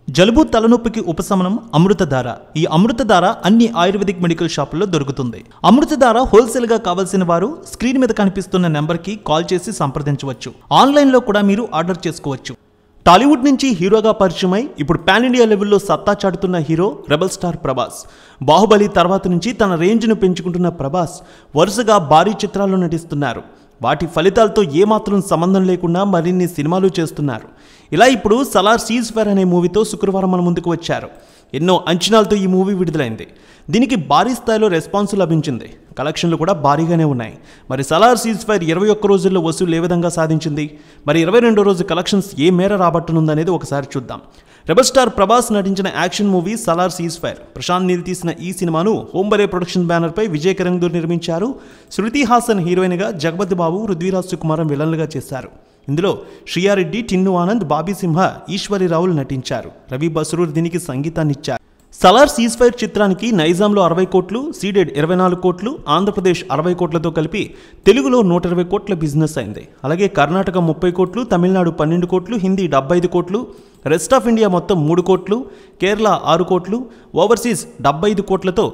జలుబు తలనొప్పికి ఉపశమనం అమృతధార. ఈ అమృతధార అన్ని ఆయుర్వేదిక్ మెడికల్ షాపుల్లో దొరుకుతుంది. అమృతధార హోల్సేల్ గా కావాల్సిన వారు స్క్రీన్ మీద కనిపిస్తున్న నెంబర్కి కాల్ చేసి సంప్రదించవచ్చు. ఆన్లైన్లో కూడా మీరు ఆర్డర్ చేసుకోవచ్చు. టాలీవుడ్ నుంచి హీరోగా పరిచయమై ఇప్పుడు పాన్ ఇండియా లెవెల్లో సత్తా చాటుతున్న hero rebel star Prabhas. Baahubali తర్వాత నుంచి తన రేంజ్ను పెంచుకుంటున్న ప్రభాస్ వరుసగా భారీ చిత్రాల్లో నటిస్తున్నారు. వాటి ఫలితాలతో ఏమాత్రం సంబంధం లేకుండా మరిన్ని సినిమాలు చేస్తున్నారు. ఇలా ఇప్పుడు సలార్ సీజ్ ఫైర్ అనే మూవీతో శుక్రవారం మన ముందుకు వచ్చారు. ఎన్నో అంచనాలతో ఈ మూవీ విడుదలైంది. దీనికి భారీ స్థాయిలో రెస్పాన్స్ లభించింది. కలెక్షన్లు కూడా భారీగానే ఉన్నాయి. మరి సలార్ సీజ్ ఫైర్ 21 రోజుల్లో వసూలు ఏ విధంగా సాధించింది, మరి 22వ రోజు కలెక్షన్స్ ఏ మేర రాబట్టనుందనేది ఒకసారి చూద్దాం. రెబల్ స్టార్ ప్రభాస్ నటించిన action movie Salaar ceasefire. Prashanth Neel తీసిన ఈ సినిమాను హోంబలే ప్రొడక్షన్ బ్యానర్పై విజయ్ కరందూర్ నిర్మించారు. శృతి హాసన్ హీరోయిన్గా, జగపతి బాబు, పృథ్వీరాజ్ సుకుమారన్ విలన్లుగా చేశారు. ఇందులో శ్రీయారెడ్డి, టిన్ను ఆనంద్, బాబీ సింహ, ఈశ్వరి రావులు నటించారు. రవి బస్రూర్ దీనికి సంగీతాన్నిచ్చారు. సలార్ సీజ్ ఫైర్ చిత్రానికి నైజాంలో 60 కోట్లు, సీడెడ్ 24 కోట్లు, ఆంధ్రప్రదేశ్ 60 కోట్లతో కలిపి తెలుగులో 120 కోట్ల బిజినెస్ అయింది. అలాగే కర్ణాటక 30 కోట్లు, తమిళనాడు 12 కోట్లు, హిందీ 75 కోట్లు, రెస్ట్ ఆఫ్ ఇండియా మొత్తం 3 కోట్లు, కేరళ 6 కోట్లు, ఓవర్సీస్ 75 కోట్లతో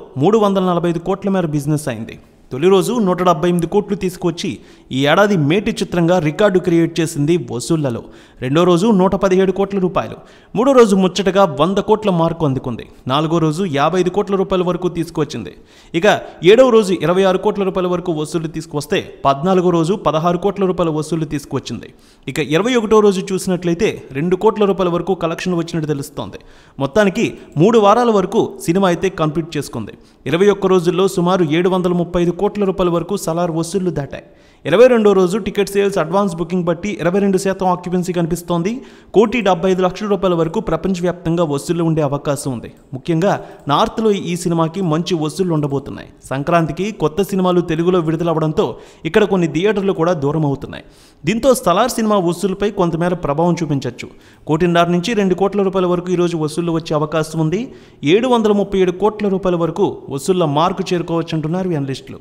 345 కోట్ల మేర బిజినెస్ అయింది. తొలి రోజు 178 కోట్లు తీసుకొచ్చి ఈ ఏడాది మేటి చిత్రంగా రికార్డు క్రియేట్ చేసింది వసూళ్లలో. రెండో రోజు 117 కోట్ల రూపాయలు, మూడో రోజు ముచ్చటగా 100 కోట్ల మార్కు అందుకుంది. నాలుగో రోజు 55 కోట్ల రూపాయల వరకు తీసుకొచ్చింది. ఇక 7వ రోజు 26 కోట్ల రూపాయల వరకు వసూళ్లు తీసుకొస్తే 14వ రోజు 16 కోట్ల రూపాయల వసూళ్లు తీసుకొచ్చింది. ఇక 21వ రోజు చూసినట్లయితే 2 కోట్ల రూపాయల వరకు కలెక్షన్ వచ్చినట్టు తెలుస్తోంది. మొత్తానికి 3 వారాల వరకు సినిమా అయితే కంప్లీట్ చేసుకుంది. 21 రోజుల్లో సుమారు 735 కోట్ల రూపాయల వరకు సలార్ వసూళ్లు దాటాయి. 22వ రోజు టికెట్ సేల్స్ అడ్వాన్స్ బుకింగ్ బట్టి 22% ఆక్యుపెన్సీ కనిపిస్తోంది. 1,75,00,000 రూపాయల వరకు ప్రపంచవ్యాప్తంగా వసూళ్లు ఉండే అవకాశం ఉంది. ముఖ్యంగా నార్త్లో ఈ సినిమాకి మంచి వసూళ్లు ఉండబోతున్నాయి. సంక్రాంతికి కొత్త సినిమాలు తెలుగులో విడుదలవ్వడంతో ఇక్కడ కొన్ని థియేటర్లు కూడా దూరం అవుతున్నాయి. దీంతో సలార్ సినిమా వసూలుపై కొంతమేర ప్రభావం చూపించవచ్చు. 1.5 నుంచి 2 కోట్ల రూపాయల వరకు ఈరోజు వసూళ్లు వచ్చే అవకాశం ఉంది. 737 కోట్ల రూపాయల వరకు వసూళ్ల మార్కు చేరుకోవచ్చు అంటున్నారు అనలిస్టులు.